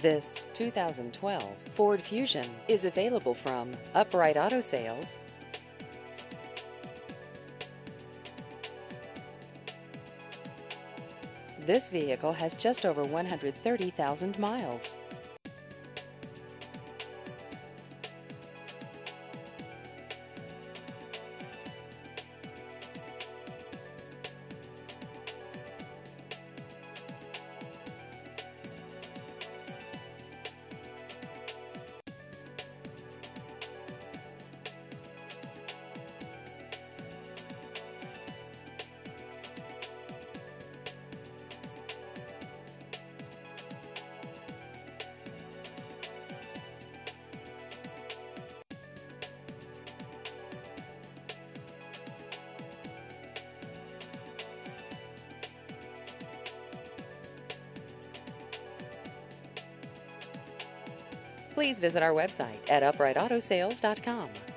This 2012 Ford Fusion is available from Upright Auto Sales. This vehicle has just over 130,000 miles. Please visit our website at uprightautosales.com.